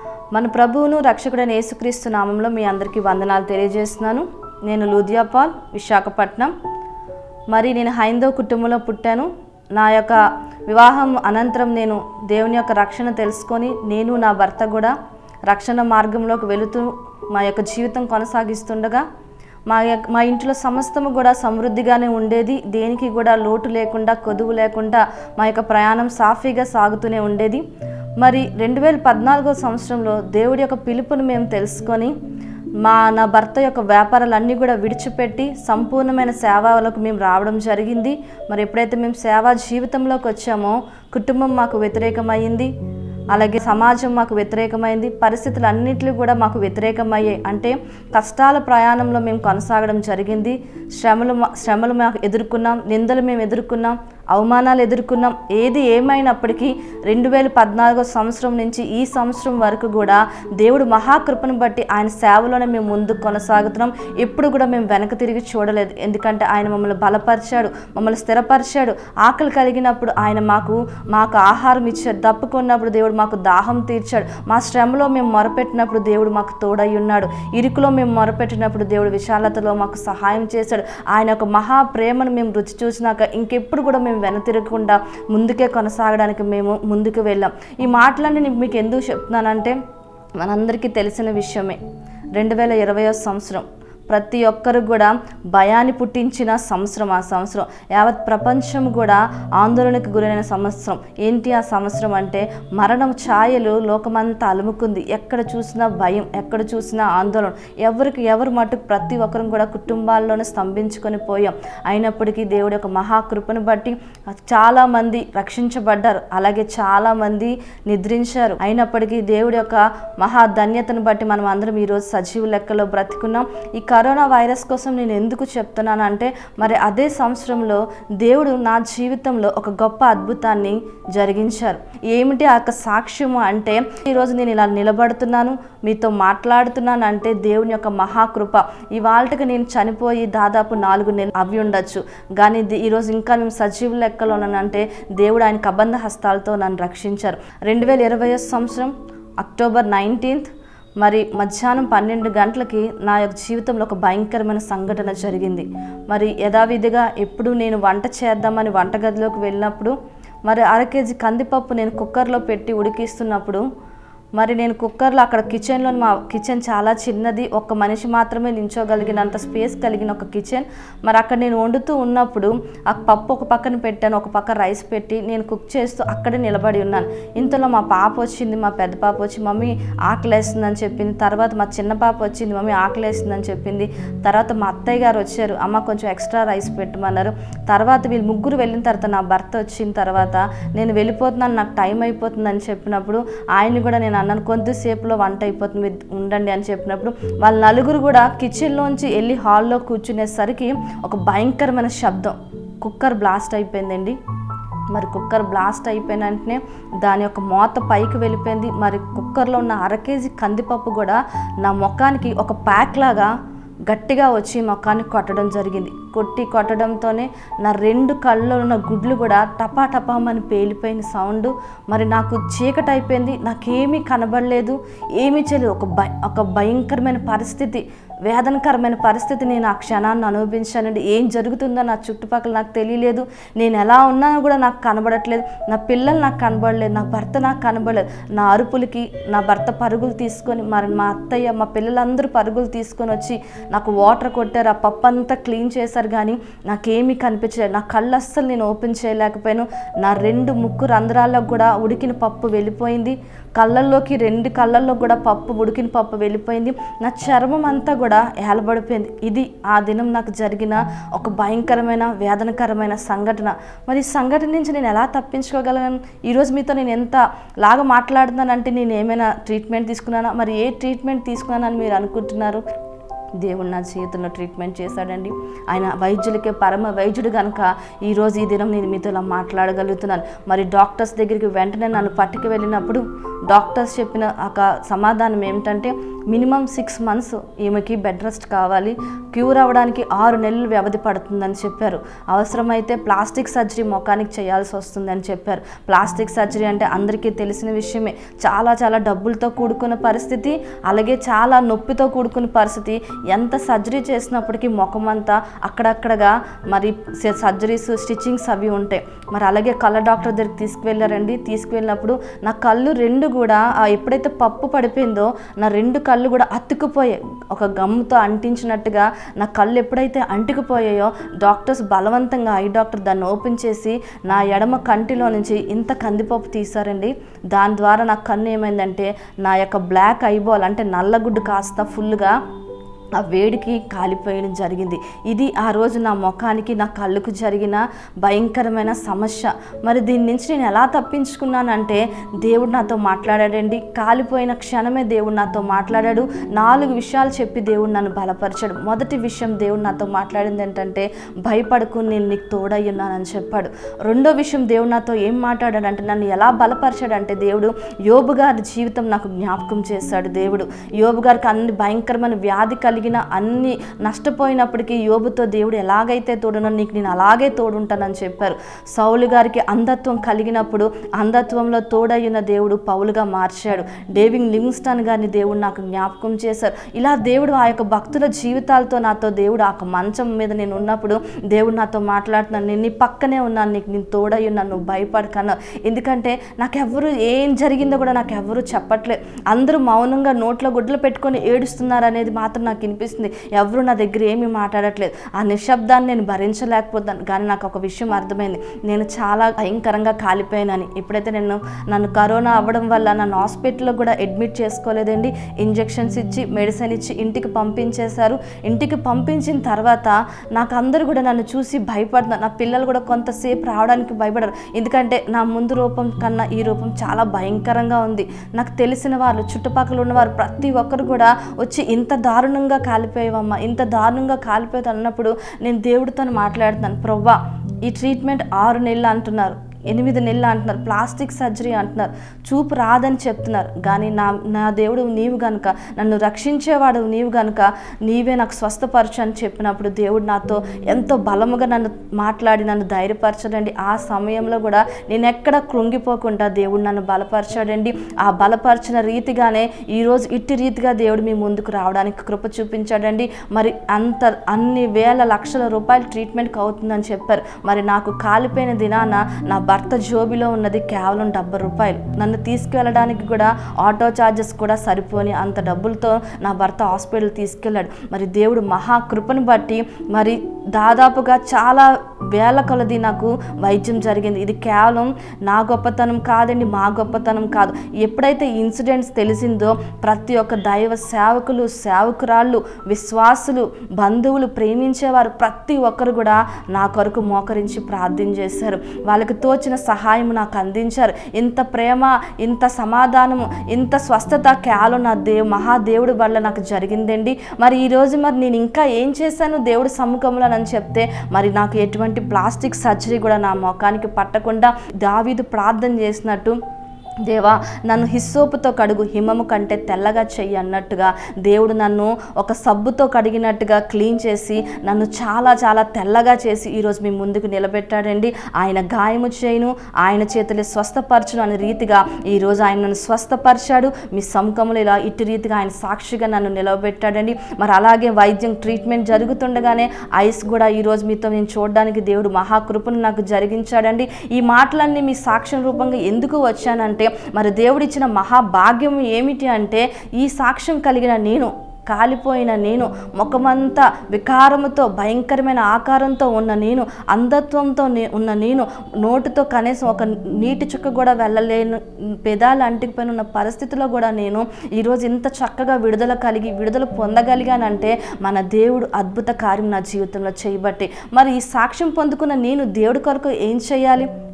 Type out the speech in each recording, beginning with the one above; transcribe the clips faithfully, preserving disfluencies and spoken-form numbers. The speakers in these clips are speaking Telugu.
మన ప్రభువును రక్షకుడైన యేసుక్రీస్తు నామంలో మీ అందరికీ వందనాలు తెలియజేస్తున్నాను. నేను లూధియా పాల్, విశాఖపట్నం. మరి నేను హైందవ కుటుంబంలో పుట్టాను. నా యొక్క వివాహం అనంతరం నేను దేవుని యొక్క రక్షణ తెలుసుకొని నేను నా భర్త కూడా రక్షణ మార్గంలోకి వెళుతూ మా యొక్క జీవితం కొనసాగిస్తుండగా మా యొక్క మా ఇంట్లో సమస్తము కూడా సమృద్ధిగానే ఉండేది. దేనికి కూడా లోటు లేకుండా, కొదువు లేకుండా మా యొక్క ప్రయాణం సాఫీగా సాగుతూనే ఉండేది. మరి రెండు వేల పద్నాలుగో సంవత్సరంలో దేవుడి యొక్క పిలుపును మేము తెలుసుకొని మా నా భర్త యొక్క వ్యాపారాలన్నీ కూడా విడిచిపెట్టి సంపూర్ణమైన సేవలకు మేము రావడం జరిగింది. మరి ఎప్పుడైతే మేము సేవా జీవితంలోకి వచ్చామో కుటుంబం మాకు వ్యతిరేకమైంది, అలాగే సమాజం మాకు వ్యతిరేకమైంది, పరిస్థితులు అన్నింటిలో కూడా మాకు వ్యతిరేకమయ్యాయి. అంటే కష్టాల ప్రయాణంలో మేము కొనసాగడం జరిగింది. శ్రమలు శ్రమలు మాకు ఎదుర్కొన్నాం, నిందలు మేము ఎదుర్కొన్నాం, అవమానాలు ఎదుర్కొన్నాం. ఏది ఏమైనప్పటికీ రెండు వేల పద్నాలుగో సంవత్సరం నుంచి ఈ సంవత్సరం వరకు కూడా దేవుడు మహాకృపను బట్టి ఆయన సేవలోనే మేము ముందుకు కొనసాగుతున్నాం. ఎప్పుడు కూడా మేము వెనక తిరిగి చూడలేదు. ఎందుకంటే ఆయన మమ్మల్ని బలపరిచాడు, మమ్మల్ని స్థిరపరిచాడు. ఆకలి కలిగినప్పుడు ఆయన మాకు మాకు ఆహారం ఇచ్చాడు, దప్పుకున్నప్పుడు దేవుడు మాకు దాహం తీర్చాడు. మా శ్రమలో మేము మొరపెట్టినప్పుడు దేవుడు మాకు తోడై ఉన్నాడు. ఇరుకులో మేము మొరపెట్టినప్పుడు దేవుడు విశాలతలో మాకు సహాయం చేశాడు. ఆయన యొక్క మహా ప్రేమను మేము రుచి చూసినాక ఇంకెప్పుడు కూడా మేము వెనతిరగకుండా ముందుకే కొనసాగడానికి మేము ముందుకు వెళ్ళాం. ఈ మాటలన్నీ నేను మీకు ఎందుకు చెప్తున్నానంటే మనందరికీ తెలిసిన విషయమే. రెండు వేల ఇరవయో సంవత్సరం ప్రతి ఒక్కరు కూడా భయాన్ని పుట్టించిన సంవత్సరం. ఆ సంవత్సరం యావత్ ప్రపంచం కూడా ఆందోళనకు గురైన సంవత్సరం. ఏంటి ఆ సంవత్సరం అంటే మరణం ఛాయలు లోకమంతా అలుముకుంది. ఎక్కడ చూసినా భయం, ఎక్కడ చూసినా ఆందోళన. ఎవరికి ఎవరు మటుకు ప్రతి ఒక్కరు కూడా కుటుంబాల్లోనే స్తంభించుకొని పోయాం. అయినప్పటికీ దేవుడి యొక్క మహాకృపను బట్టి చాలామంది రక్షించబడ్డారు, అలాగే చాలామంది నిద్రించారు. అయినప్పటికీ దేవుడి యొక్క మహా ధన్యతను బట్టి మనం అందరం ఈరోజు సజీవ లెక్కలో బ్రతికున్నాం. ఈ కరోనా వైరస్ కోసం నేను ఎందుకు చెప్తున్నాను అంటే మరి అదే సంవత్సరంలో దేవుడు నా జీవితంలో ఒక గొప్ప అద్భుతాన్ని జరిగించారు. ఏమిటి ఆ యొక్క సాక్ష్యము అంటే ఈరోజు నేను ఇలా నిలబడుతున్నాను, మీతో మాట్లాడుతున్నాను అంటే దేవుని యొక్క మహాకృప. ఇవాళకి నేను చనిపోయి దాదాపు నాలుగు నెలలు అవి ఉండొచ్చు, కానీ ఈరోజు ఇంకా మేము సజీవ లెక్కలో ఉన్నానంటే దేవుడు ఆయన కబంధ హస్తాలతో నన్ను రక్షించారు. రెండు వేల ఇరవై సంవత్సరం అక్టోబర్ నైన్టీన్త్ మరి మధ్యాహ్నం పన్నెండు గంటలకి నా యొక్క జీవితంలో ఒక భయంకరమైన సంఘటన జరిగింది. మరి యథావిధిగా ఎప్పుడు నేను వంట చేద్దామని వంటగదిలోకి వెళ్ళినప్పుడు మరి అర కేజీ కందిపప్పు నేను కుక్కర్లో పెట్టి ఉడికిస్తున్నప్పుడు మరి నేను కుక్కర్లో అక్కడ కిచెన్లో, మా కిచెన్ చాలా చిన్నది, ఒక్క మనిషి మాత్రమే నించోగలిగినంత స్పేస్ కలిగిన ఒక కిచెన్. మరి అక్కడ నేను వండుతూ ఉన్నప్పుడు ఆ పప్పు ఒక పక్కన పెట్టాను, ఒక పక్క రైస్ పెట్టి నేను కుక్ చేస్తూ అక్కడే నిలబడి ఉన్నాను. ఇంతలో మా పాప వచ్చింది, మా పెద్ద పాప వచ్చి మమ్మీ ఆకలేస్తుందని చెప్పింది. తర్వాత మా చిన్న పాప వచ్చింది, మమ్మీ ఆకలేస్తుందని చెప్పింది. తర్వాత మా అత్తయ్య గారు వచ్చారు, అమ్మ కొంచెం ఎక్స్ట్రా రైస్ పెట్టమన్నారు. తర్వాత వీళ్ళు ముగ్గురు వెళ్ళిన తర్వాత నా భర్త వచ్చిన తర్వాత నేను వెళ్ళిపోతున్నాను, నాకు టైం అయిపోతుందని చెప్పినప్పుడు ఆయన్ని కూడా నేను అన్నాను కొంతసేపులో వంట అయిపోతుంది ఉండండి అని చెప్పినప్పుడు వాళ్ళ నలుగురు కూడా కిచెన్లోంచి వెళ్ళి హాల్లో కూర్చునేసరికి ఒక భయంకరమైన శబ్దం, కుక్కర్ బ్లాస్ట్ అయిపోయిందండి. మరి కుక్కర్ బ్లాస్ట్ అయిపోయిన వెంటనే దాని యొక్క మూత పైకి వెళ్ళిపోయింది. మరి కుక్కర్లో ఉన్న అర కేజీ కందిపప్పు కూడా నా ముఖానికి ఒక ప్యాక్ లాగా గట్టిగా వచ్చి ముఖాన్ని కొట్టడం జరిగింది. కొట్టి కొట్టడంతోనే నా రెండు కళ్ళలో ఉన్న గుడ్లు కూడా టపా టపామని పేలిపోయిన సౌండ్. మరి నాకు చీకటి అయిపోయింది, నాకేమీ కనబడలేదు, ఏమీ చేయలేదు. ఒక భయ ఒక భయంకరమైన పరిస్థితి, వేదనకరమైన పరిస్థితి నేను ఆ క్షణాన్ని అనుభవించానండి. ఏం జరుగుతుందో నా చుట్టుపక్కల నాకు తెలియలేదు, నేను ఎలా ఉన్నానో కూడా నాకు కనబడట్లేదు, నా పిల్లలు నాకు కనబడలేదు, నా భర్త నాకు కనబడలేదు. నా అరుపులకి నా భర్త పరుగులు తీసుకొని మరి మా అత్తయ్య మా పిల్లలందరూ పరుగులు తీసుకొని వచ్చి నాకు వాటర్ కొట్టారు, ఆ పప్పు అంతా క్లీన్ చేశారు. కానీ నాకేమీ కనిపించలేదు. నా కళ్ళు అస్సలు నేను ఓపెన్ చేయలేకపోయాను. నా రెండు ముక్కు రంధ్రాల్లో కూడా ఉడికిన పప్పు వెళ్ళిపోయింది. కళ్ళల్లోకి రెండు కళ్ళల్లో కూడా పప్పు ఉడికిన పప్పు వెళ్ళిపోయింది. నా చర్మం అంతా కూడా ఏలబడిపోయింది. ఇది ఆ దినం నాకు జరిగిన ఒక భయంకరమైన వేదనకరమైన సంఘటన. మరి ఈ సంఘటన నుంచి నేను ఎలా తప్పించుకోగలను? ఈరోజు మీతో నేను ఎంత లాగా మాట్లాడుతున్నానంటే నేను ఏమైనా ట్రీట్మెంట్ తీసుకున్నానా? మరి ఏ ట్రీట్మెంట్ తీసుకున్నానని మీరు అనుకుంటున్నారు? దేవుడు నా జీవితంలో ట్రీట్మెంట్ చేశాడండి. ఆయన వైద్యులకే పరమ వైద్యుడు కనుక ఈరోజు ఈ దినం నేను మీతో ఇలా మాట్లాడగలుగుతున్నాను. మరి డాక్టర్స్ దగ్గరికి వెంటనే నన్ను పట్టుకు వెళ్ళినప్పుడు డాక్టర్స్ చెప్పిన ఒక సమాధానం ఏమిటంటే మినిమం సిక్స్ మంత్స్ ఈమెకి బెడ్ రెస్ట్ కావాలి, క్యూర్ అవ్వడానికి ఆరు నెలలు వ్యవధి పడుతుందని చెప్పారు. అవసరమైతే ప్లాస్టిక్ సర్జరీ ముఖానికి చేయాల్సి వస్తుందని చెప్పారు. ప్లాస్టిక్ సర్జరీ అంటే అందరికీ తెలిసిన విషయమే. చాలా చాలా డబ్బులతో కూడుకున్న పరిస్థితి, అలాగే చాలా నొప్పితో కూడుకున్న పరిస్థితి. ఎంత సర్జరీ చేసినప్పటికీ ముఖం అంతా అక్కడక్కడగా మరి సర్జరీస్ స్టిచ్చింగ్స్ అవి ఉంటాయి. మరి అలాగే కళ్ళ డాక్టర్ దగ్గరికి తీసుకువెళ్ళారండి. తీసుకువెళ్ళినప్పుడు నా కళ్ళు రెండు కూడా ఎప్పుడైతే పప్పు పడిపోయిందో నా రెండు కళ్ళు కూడా అతుక్కుపోయాయి. ఒక గమ్ముతో అంటించినట్టుగా నా కళ్ళు ఎప్పుడైతే అంటుకుపోయాయో డాక్టర్స్ బలవంతంగా ఐ డాక్టర్ దాన్ని ఓపెన్ చేసి నా ఎడమ కంటిలో నుంచి ఇంత కందిపప్పు తీశారండి. దాని ద్వారా నా కన్ను ఏమైందంటే నా యొక్క బ్లాక్ ఐబాల్ అంటే నల్లగుడ్డు కాస్త ఫుల్గా ఆ వేడికి కాలిపోయడం జరిగింది. ఇది ఆ రోజు నా ముఖానికి నా కళ్ళకు జరిగిన భయంకరమైన సమస్య. మరి దీని నుంచి నేను ఎలా తప్పించుకున్నానంటే దేవుడు నాతో మాట్లాడాడండి. కాలిపోయిన క్షణమే దేవుడు నాతో మాట్లాడాడు. నాలుగు విషయాలు చెప్పి దేవుడు నన్ను బలపరిచాడు. మొదటి విషయం దేవుడు నాతో మాట్లాడింది ఏంటంటే భయపడకు, నేను నీకు తోడై ఉన్నానని చెప్పాడు. రెండో విషయం దేవుడు నాతో ఏం మాట్లాడాడంటే నన్ను ఎలా బలపరిచాడంటే దేవుడు యోబు గారి జీవితం నాకు జ్ఞాపకం చేశాడు. దేవుడు యోబు గారికి అన్ని భయంకరమైన వ్యాధి కలిగి అన్ని నష్టపోయినప్పటికీ యోబుతో దేవుడు ఎలాగైతే తోడునో నీకు నేను అలాగే తోడుంటానని చెప్పారు. సౌలు గారికి అంధత్వం కలిగినప్పుడు అంధత్వంలో తోడయ్యున్న దేవుడు పౌలుగా మార్చాడు. డేవిడ్ లివింగ్స్టన్ గారిని దేవుడు నాకు జ్ఞాపకం చేశారు. ఇలా దేవుడు ఆ యొక్క భక్తుల జీవితాలతో నాతో దేవుడు ఆ మంచం మీద నేను ఉన్నప్పుడు దేవుడు నాతో మాట్లాడుతున్నాను. నేను నీ పక్కనే ఉన్నాను, నీకు నేను తోడయ్యున్నాను, నువ్వు భయపడకన్నా. ఎందుకంటే నాకెవ్వరు ఏం జరిగిందో కూడా నాకు ఎవరు చెప్పట్లేదు. అందరూ మౌనంగా నోట్లో గుడ్లు పెట్టుకొని ఏడుస్తున్నారు అనేది మాత్రం నాకు అనిపిస్తుంది. ఎవరు నా దగ్గర ఏమీ మాట్లాడట్లేదు. ఆ నిశ్శబ్దాన్ని నేను భరించలేకపోతాను. కానీ నాకు ఒక విషయం అర్థమైంది, నేను చాలా భయంకరంగా కాలిపోయానని. ఎప్పుడైతే నేను నన్ను కరోనా అవ్వడం వల్ల నన్ను హాస్పిటల్లో కూడా అడ్మిట్ చేసుకోలేదండి. ఇంజెక్షన్స్ ఇచ్చి మెడిసిన్ ఇచ్చి ఇంటికి పంపించేశారు. ఇంటికి పంపించిన తర్వాత నాకు అందరూ కూడా నన్ను చూసి భయపడుతున్నారు. నా పిల్లలు కూడా కొంతసేపు రావడానికి భయపడరు. ఎందుకంటే నా ముందు రూపం కన్నా ఈ రూపం చాలా భయంకరంగా ఉంది. నాకు తెలిసిన వాళ్ళు చుట్టుపక్కల ఉన్నవారు ప్రతి ఒక్కరు కూడా వచ్చి ఇంత దారుణంగా కాలిపోయావమ్మా, ఇంత దారుణంగా కాలిపోయేది అన్నప్పుడు నేను దేవుడితో మాట్లాడుతున్నాను. ప్రవ్వా ఈ ట్రీట్మెంట్ ఆరు నెలలు అంటున్నారు, ఎనిమిది నెలలు అంటున్నారు, ప్లాస్టిక్ సర్జరీ అంటున్నారు, చూపు రాదని చెప్తున్నారు. కానీ నా నా దేవుడు నీవు కనుక, నన్ను రక్షించేవాడు నీవు కనుక నీవే నాకు స్వస్థపరచు అని చెప్పినప్పుడు దేవుడు నాతో ఎంతో బలముగా నన్ను మాట్లాడి నన్ను ధైర్యపరచడండి. ఆ సమయంలో కూడా నేను ఎక్కడ కృంగిపోకుండా దేవుడు నన్ను బలపరచాడండి. ఆ బలపరిచిన రీతిగానే ఈరోజు ఇట్టి రీతిగా దేవుడు మీ ముందుకు రావడానికి కృప చూపించాడండి. మరి అంత అన్ని వేల లక్షల రూపాయలు ట్రీట్మెంట్కి అవుతుందని చెప్పారు. మరి నాకు కాలిపోయిన దినాన నా భర్త జోబిలో ఉన్నది కేవలం డెబ్బై రూపాయలు. నన్ను తీసుకువెళ్ళడానికి కూడా ఆటో ఛార్జెస్ కూడా సరిపోని అంత డబ్బులతో నా భర్త హాస్పిటల్ తీసుకెళ్ళాడు. మరి దేవుడు మహాకృపను బట్టి మరి దాదాపుగా చాలా వేల కొలది నాకు వైద్యం జరిగింది. ఇది కేవలం నా గొప్పతనం కాదండి, మా గొప్పతనం కాదు. ఎప్పుడైతే ఇన్సిడెంట్స్ తెలిసిందో ప్రతి ఒక్క దైవ సేవకులు, సేవకురాళ్ళు, విశ్వాసులు, బంధువులు, ప్రేమించేవారు ప్రతి ఒక్కరు కూడా నా కొరకు మోకరించి ప్రార్థన చేశారు. వాళ్ళకి తోచిన సహాయం నాకు అందించారు. ఇంత ప్రేమ, ఇంత సమాధానము, ఇంత స్వస్థత కేవలం నా దేవు మహాదేవుడి వల్ల నాకు జరిగిందండి. మరి ఈరోజు మరి నేను ఇంకా ఏం చేశాను దేవుడి సమ్ముఖంలో అని చెప్తే మరి నాకు ఎటువంటి ప్లాస్టిక్ సర్జరీ కూడా నా ముఖానికి పట్టకుండా దావీదు ప్రార్థన చేసినట్టు దేవా నన్ను హిస్సోపుతో కడుగు, హిమము కంటే తెల్లగా చెయ్యి అన్నట్టుగా దేవుడు నన్ను ఒక సబ్బుతో కడిగినట్టుగా క్లీన్ చేసి నన్ను చాలా చాలా తెల్లగా చేసి ఈరోజు మీ ముందుకు నిలబెట్టాడండి. ఆయన గాయము చేయను, ఆయన చేతులు స్వస్థపరచును అనే రీతిగా ఈరోజు ఆయన నన్ను స్వస్థపరిచాడు. మీ సముఖంలో ఇలా ఇటు రీతిగా ఆయన సాక్షిగా నన్ను నిలబెట్టాడండి. మరి అలాగే వైద్యం ట్రీట్మెంట్ జరుగుతుండగానే ఐస్ కూడా ఈరోజు మీతో నేను చూడడానికి దేవుడు మహాకృపను నాకు జరిగించాడండి. ఈ మాటలన్నీ మీ సాక్ష్యం రూపంగా ఎందుకు వచ్చానంటే మరి దేవుడిచ్చిన మహాభాగ్యం ఏమిటి అంటే ఈ సాక్ష్యం కలిగిన నేను, కాలిపోయిన నేను, ముఖమంతా వికారముతో భయంకరమైన ఆకారంతో ఉన్న నేను, అంధత్వంతో ఉన్న నేను, నోటితో కనీసం ఒక నీటి చుక్క కూడా వెళ్ళలేను, పెదాలు అంటికిపోయిన ఉన్న పరిస్థితిలో కూడా నేను ఈరోజు ఇంత చక్కగా విడుదల కలిగి విడుదల పొందగలిగానంటే మన దేవుడు అద్భుత కార్యం నా జీవితంలో చేయబట్టి. మరి ఈ సాక్ష్యం పొందుకున్న నేను దేవుడి కొరకు ఏం చేయాలి?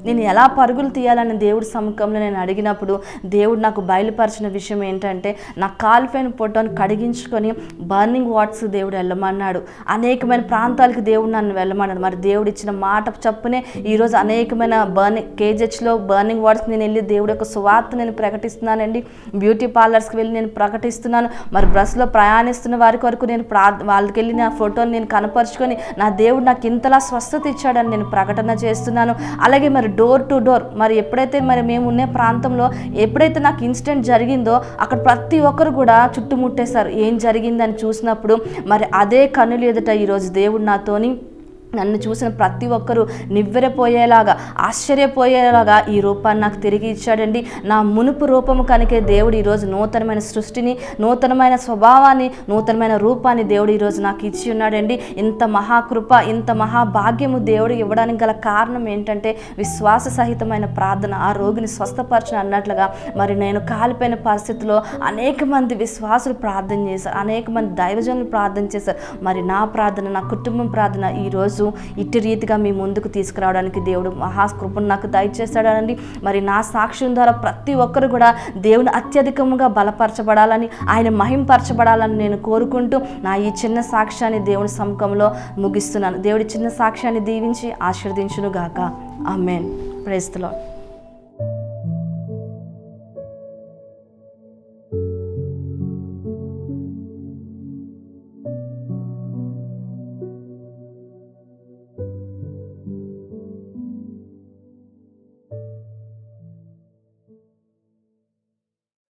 నేను ఎలా పరుగులు తీయాలని దేవుడి సముఖంలో నేను అడిగినప్పుడు దేవుడు నాకు బయలుపరిచిన విషయం ఏంటంటే నా కాలిపోయిన పొట్టను కడిగించుకొని బర్నింగ్ వాట్స్ దేవుడు వెళ్ళమన్నాడు. అనేకమైన ప్రాంతాలకు దేవుడు నన్ను వెళ్ళమన్నాడు. మరి దేవుడు ఇచ్చిన మాట చప్పునే ఈరోజు అనేకమైన బర్నింగ్ కేజెచ్లో బర్నింగ్ వాట్స్ నేను వెళ్ళి దేవుడి యొక్క సువార్త నేను ప్రకటిస్తున్నానండి. బ్యూటీ పార్లర్స్కి వెళ్ళి నేను ప్రకటిస్తున్నాను. మరి బస్సులో ప్రయాణిస్తున్న వారి కొరకు నేను ప్రా వాళ్ళకి వెళ్ళి నా ఫోటోని నేను కనపరుచుకొని నా దేవుడు నాకు ఇంతలా స్వస్థత ఇచ్చాడని నేను ప్రకటన చేస్తున్నాను. అలాగే మరి డోర్ టు డోర్ మరి ఎప్పుడైతే మరి మేము ఉన్న ప్రాంతంలో ఎప్పుడైతే నాకు ఇన్సిడెంట్ జరిగిందో అక్కడ ప్రతి ఒక్కరు కూడా చుట్టుముట్టేశారు. ఏం జరిగిందని చూసినప్పుడు మరి అదే కన్నులు ఎదుట ఈరోజు దేవుడు నాతోని నన్ను చూసిన ప్రతి ఒక్కరూ నివ్వెరపోయేలాగా ఆశ్చర్యపోయేలాగా ఈ రూపాన్ని నాకు తిరిగి ఇచ్చాడండి. నా మునుపు రూపము కనుకే దేవుడు ఈరోజు నూతనమైన సృష్టిని, నూతనమైన స్వభావాన్ని, నూతనమైన రూపాన్ని దేవుడు ఈరోజు నాకు ఇచ్చి ఉన్నాడండి. ఇంత మహాకృప, ఇంత మహాభాగ్యము దేవుడు ఇవ్వడానికి గల కారణం ఏంటంటే విశ్వాస సహితమైన ప్రార్థన. ఆ రోగిని స్వస్థపరచని అన్నట్లుగా మరి నేను కాలిపోయిన పరిస్థితిలో అనేక మంది విశ్వాసులు ప్రార్థన చేశారు, అనేక మంది దైవజనులు ప్రార్థన చేశారు. మరి నా ప్రార్థన, నా కుటుంబం ప్రార్థన ఈరోజు ఇట్టి రీతిగా మీ ముందుకు తీసుకురావడానికి దేవుడు మహాకృపను నాకు దయచేస్తాడండి. మరి నా సాక్ష్యం ద్వారా ప్రతి ఒక్కరు కూడా దేవుని అత్యధికంగా బలపరచబడాలని, ఆయన మహింపరచబడాలని నేను కోరుకుంటూ నా ఈ చిన్న సాక్ష్యాన్ని దేవుని సముఖంలో ముగిస్తున్నాను. దేవుడి చిన్న సాక్ష్యాన్ని దీవించి ఆశీర్వదించును గాక. ఆమేన్. Praise the lord.